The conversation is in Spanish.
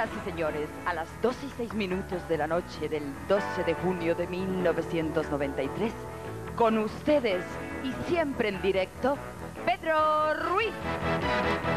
Señoras y señores, a las 2:06 de la noche del 12 de junio de 1993, con ustedes y siempre en directo, Pedro Ruiz.